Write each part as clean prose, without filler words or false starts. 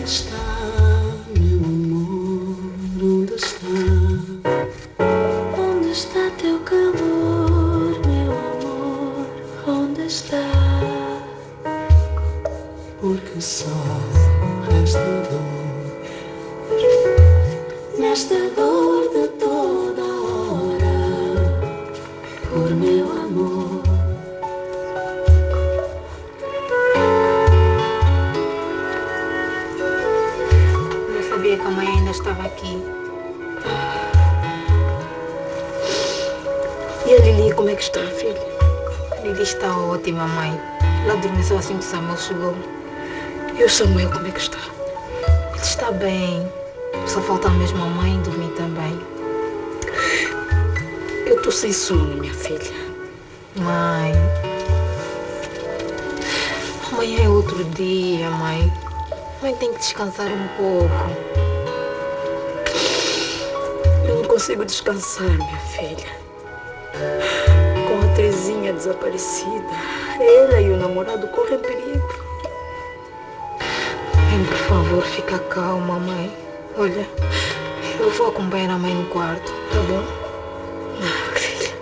Onde está, meu amor? Onde está? Onde está teu calor, meu amor? Onde está? Porque só resta dor, nesta dor de toda hora, por meu amor. Eu sabia que a mãe ainda estava aqui. E a Lili, como é que está, filha? A Lili está ótima, mãe. Ela adormeceu assim que o Samuel chegou. E o Samuel, como é que está? Ele está bem. Só falta mesmo a mãe dormir também. Eu estou sem sono, minha filha. Mãe. Amanhã é outro dia, mãe. Mãe tem que descansar um pouco. Eu não consigo descansar, minha filha. Com a Terezinha desaparecida, ela e o namorado correm perigo. Mãe, por favor, fica calma, mãe. Olha, eu vou acompanhar a mãe no quarto, tá bom? Não, filha.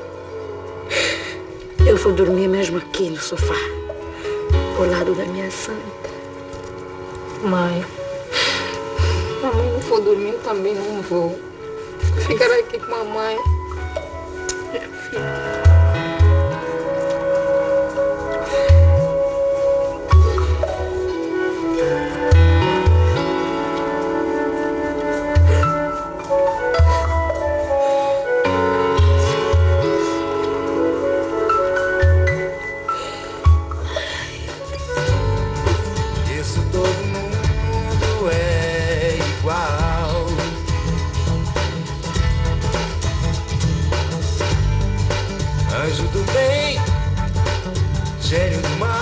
Eu vou dormir mesmo aqui no sofá, ao lado da minha santa. Mãe, a mãe não for dormir, eu também não vou. Ficar aqui com a mãe. Minha filha. Anjo do bem, gênio do mal.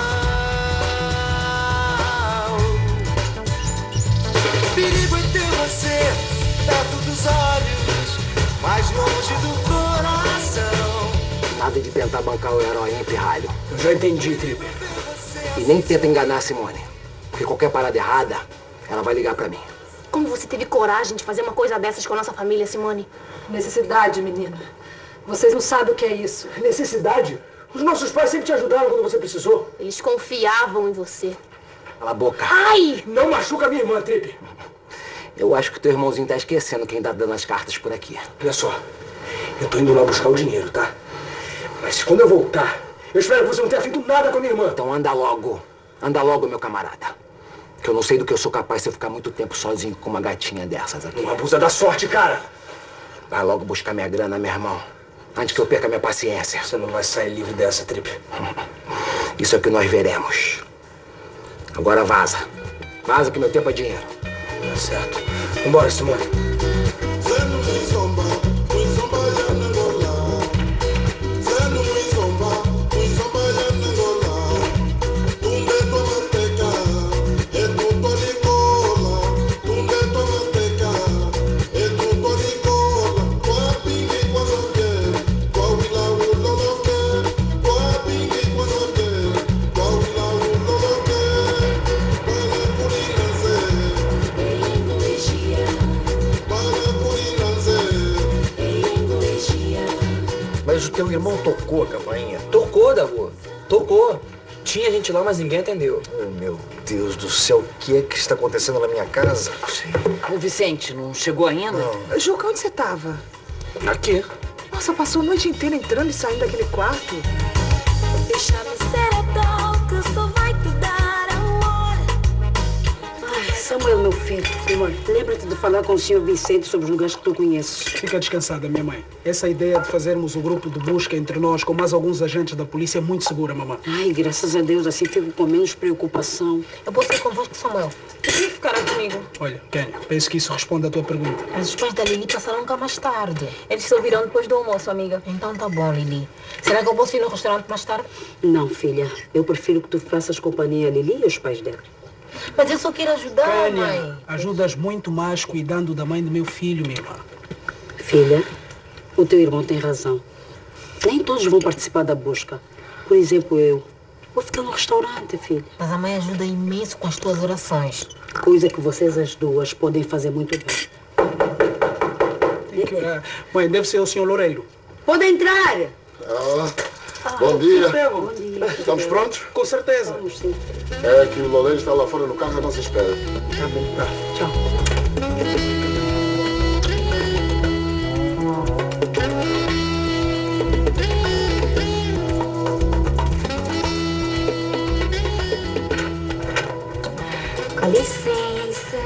Perigo em ter você perto dos olhos, mais longe do coração. Nada de tentar bancar o herói, hein, pirralho? Eu já entendi, Tripe. E nem tenta enganar a Simone. Porque qualquer parada errada, ela vai ligar pra mim. Como você teve coragem de fazer uma coisa dessas com a nossa família, Simone? Necessidade, menina. Vocês não sabem o que é isso. Necessidade? Os nossos pais sempre te ajudaram quando você precisou. Eles confiavam em você. Cala a boca. Ai! Não machuca minha irmã, Tripe. Eu acho que o teu irmãozinho tá esquecendo quem tá dando as cartas por aqui. Olha só, eu tô indo lá buscar o dinheiro, tá? Mas quando eu voltar, eu espero que você não tenha feito nada com a minha irmã. Então anda logo. Anda logo, meu camarada. Que eu não sei do que eu sou capaz se eu ficar muito tempo sozinho com uma gatinha dessas aqui. Não abusa da sorte, cara. Vai logo buscar minha grana, meu irmão. Antes que eu perca minha paciência. Você não vai sair livre dessa, Tripe. Isso é o que nós veremos. Agora vaza. Vaza que meu tempo é dinheiro. Tá certo. Vambora, Simone. Mas o teu irmão tocou a campainha? Tocou, Dabu. Tocou. Tinha gente lá, mas ninguém atendeu. Oh, meu Deus do céu, o que é que está acontecendo na minha casa? Ô, Vicente, não chegou ainda? Não. Juca, onde você tava? Aqui. Nossa, passou a noite inteira entrando e saindo daquele quarto. Deixa-me ser a dor que só vai te dar amor. Ai, Samuel, meu filho. Simone, lembra-te de falar com o senhor Vicente sobre os lugares que tu conheces. Fica descansada, minha mãe. Essa ideia de fazermos o grupo de busca entre nós com mais alguns agentes da polícia é muito segura, mamãe. Ai, graças a Deus, assim fico com menos preocupação. Eu posso ir convosco, Samuel. Eu queria ficar comigo. Olha, Kênia, penso que isso responde à tua pergunta. Mas os pais da Lili passaram cá mais tarde. Eles só virão depois do almoço, amiga. Então tá bom, Lili. Será que eu posso ir no restaurante mais tarde? Não, filha. Eu prefiro que tu faças companhia a Lili e aos pais dela. Mas eu só quero ajudar, Kênia, mãe. ajudas muito mais cuidando da mãe do meu filho, minha irmã. Filha, o teu irmão tem razão. Nem todos vão participar da busca. Por exemplo, eu. Vou ficar no restaurante, filha. Mas a mãe ajuda imenso com as tuas orações. Coisa que vocês as duas podem fazer muito bem. Tem que orar. Mãe, deve ser o senhor Loureiro. Pode entrar! Bom dia. Bom dia. Estamos prontos? Com certeza. Vamos sim. É que o Loureiro está lá fora no carro à nossa espera. Tá bom. Tchau. Com licença.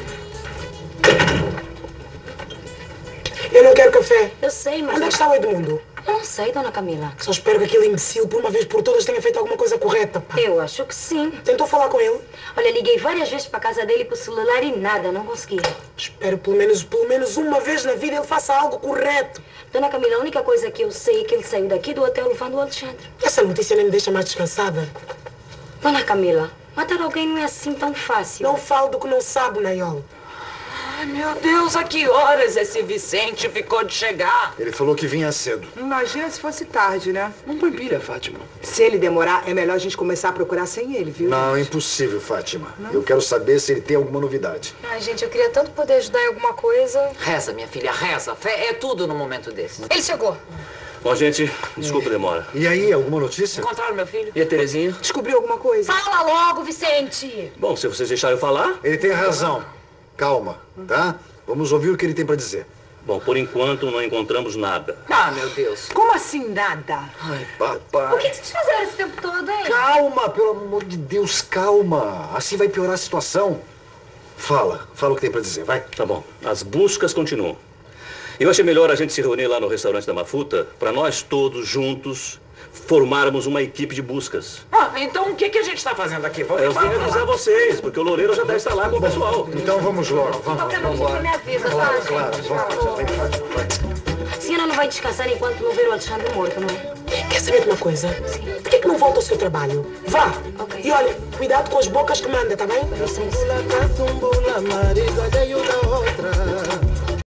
Eu não quero café. Eu sei, mas... Onde é que está o Edmundo? Eu não sei, dona Camila. Só espero que aquele imbecil, por uma vez por todas, tenha feito alguma coisa correta, pá. Eu acho que sim. Tentou falar com ele? Olha, liguei várias vezes para casa dele pro celular e nada, não consegui. Espero pelo menos uma vez na vida ele faça algo correto. Dona Camila, a única coisa que eu sei é que ele saiu daqui do hotel levando o Alexandre. Essa notícia nem me deixa mais descansada. Dona Camila, matar alguém não é assim tão fácil. Não falo do que não sabe, Nayol. Ai, meu Deus, a que horas esse Vicente ficou de chegar? Ele falou que vinha cedo. Imagina se fosse tarde, né? Não põe pilha, Fátima. Se ele demorar, é melhor a gente começar a procurar sem ele, viu? Não, impossível, Fátima. Eu quero saber se ele tem alguma novidade. Ai, gente, eu queria tanto poder ajudar em alguma coisa. Reza, minha filha, reza. Fé é tudo no momento desse. Ele chegou. Bom, gente, desculpa a demora. E aí, alguma notícia? Encontraram meu filho? E a Terezinha? Descobriu alguma coisa? Fala logo, Vicente! Bom, se vocês deixarem eu falar... Ele tem razão. Calma, tá? Vamos ouvir o que ele tem pra dizer. Bom, por enquanto não encontramos nada. Ah, meu Deus. Como assim nada? Ai, papai. O que vocês fizeram esse tempo todo, hein? Calma, pelo amor de Deus, calma. Assim vai piorar a situação. Fala o que tem pra dizer, vai. Tá bom, as buscas continuam. Eu achei melhor a gente se reunir lá no restaurante da Mafuta para nós todos juntos formarmos uma equipe de buscas. Ah, então o que a gente está fazendo aqui? Eu vim avisar vocês, porque o Loureiro já deve estar lá com o pessoal. Então vamos logo, vamos. Qualquer notícia me avisa, tá, gente? Claro, vamos. A senhora não vai descansar enquanto não ver o Alexandre morto, não é? Quer saber de uma coisa? Sim. Por que não volta ao seu trabalho? Vá! Ok. E olha, cuidado com as bocas que manda, tá bem? Licença. Tumbula, marido alheio da outra.